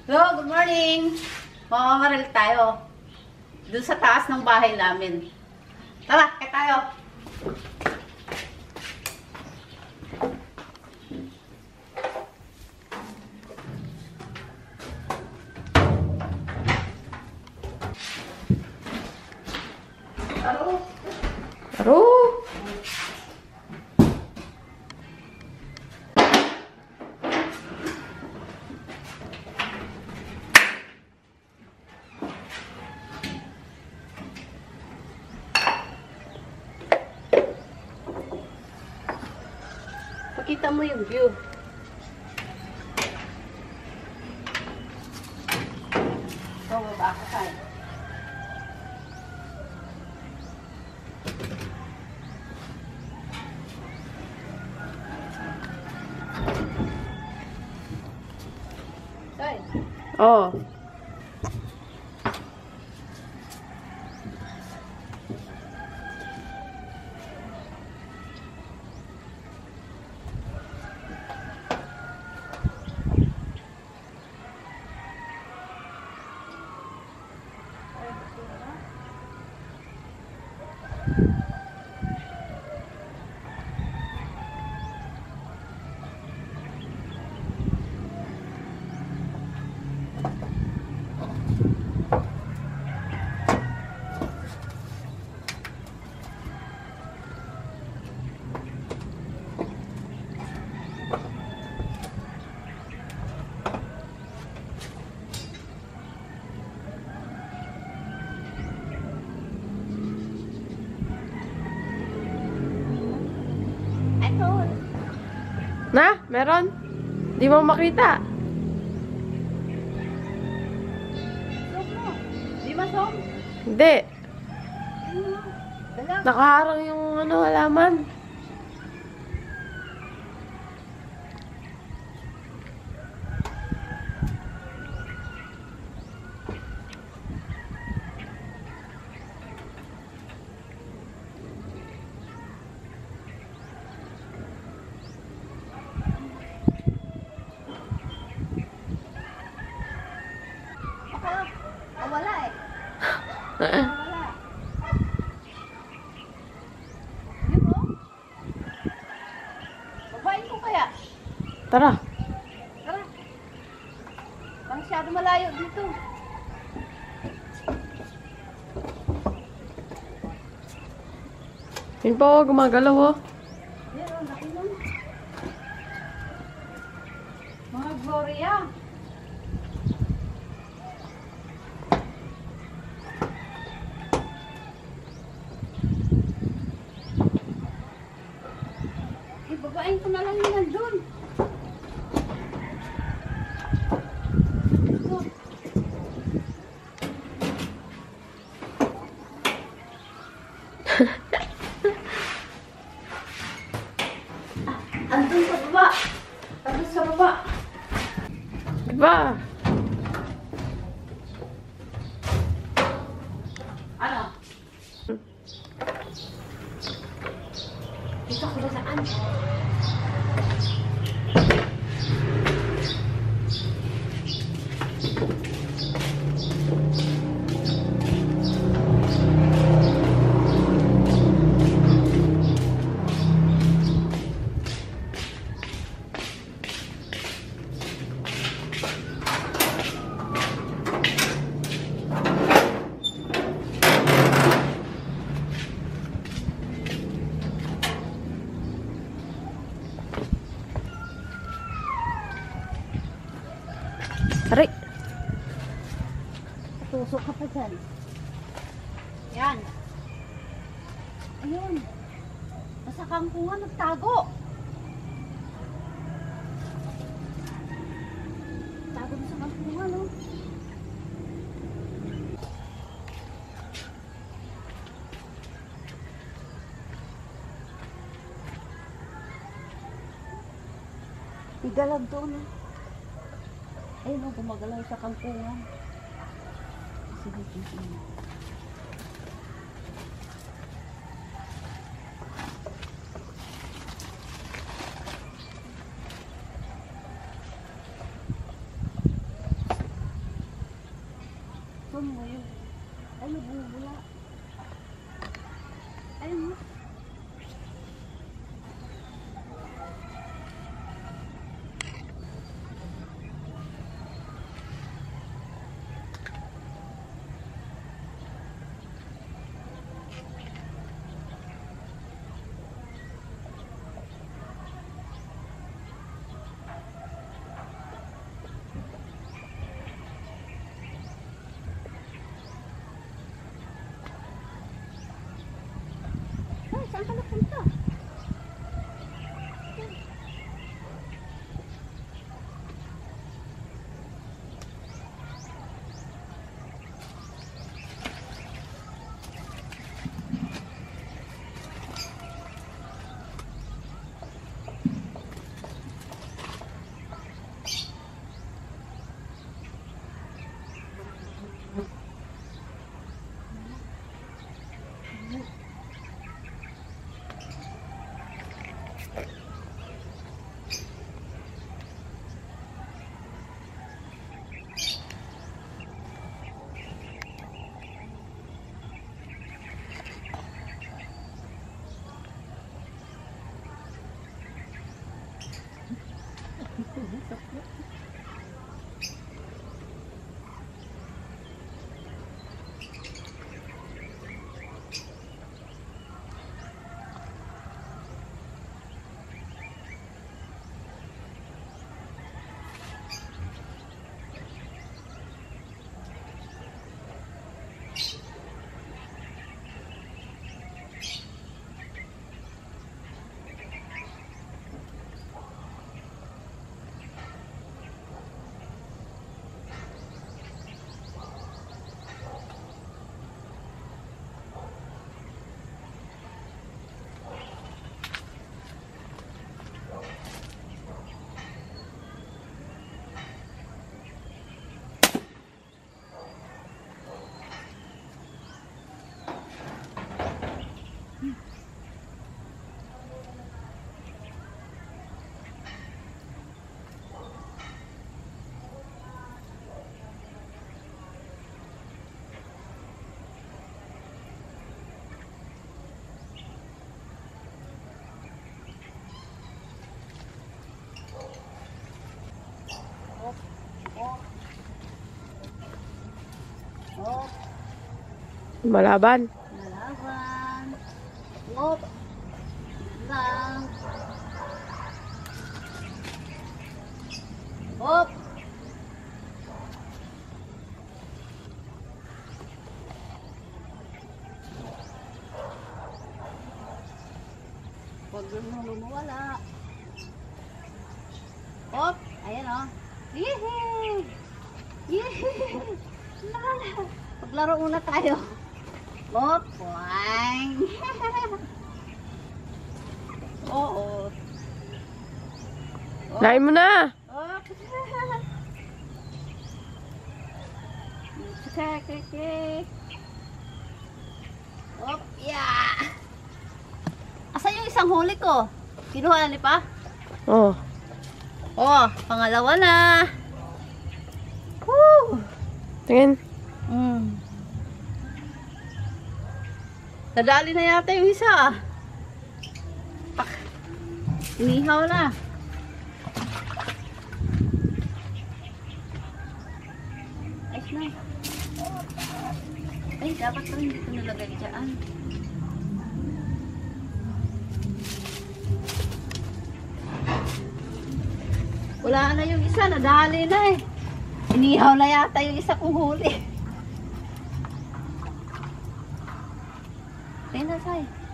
Hello, good morning! Mamamaril tayo. Doon sa taas ng bahay namin. Tara, kaya tayo! Taro! Taro! Pakita mo yung view. So, baba ka tayo. Tay. Oh. Na? Meron? Di mo makita. Di ba, Som? Hindi. Dala. Nakaharang yung halaman. Wala eh. Wala. Yun mo? Babain ko kaya. Tara. Tara. Masyado malayo dito. Yun pa oh, gumagalaw oh. Pero, laki nun. Mga Gloria. Babain ko na lang yun nandun. Andun sa baba. Andun sa baba. Diba? Ano? Dito ko ba saan? Aray. Tusok ka pa dyan. Yan. Ayun. Nasa kangkungan nagtago. Tago na sa kangkungan, no? Igalag doon, no? Ayun, no, gumagalaw sa kangkungan. Sige, sige. Ipon mo yun. Ay, nabubula. Ayun mo. Ay, saan ka napunta? Malaban. Nalaban. Wop. Lang. Wop. Huwag mo lumawala. Wop. Ayan o. Yehey! Yehey! Lala. Maglaro muna tayo. Wop. Wang. Oo. Lain mo na. Wop. Keke. Wop. Yeah. Asan yung isang huli ko? Kinuha ni pa? Oh. Oh, pangalawa na. Woo! Tingin. Nadali na yata yung isa ah. Pak. Inihaw na. Ayos na. Ay, dapat pa hindi ko nalagay dyan. Wala na yung isa, nadali na eh. Inihaw na yata yung isa kong huli. Tingnan, Say.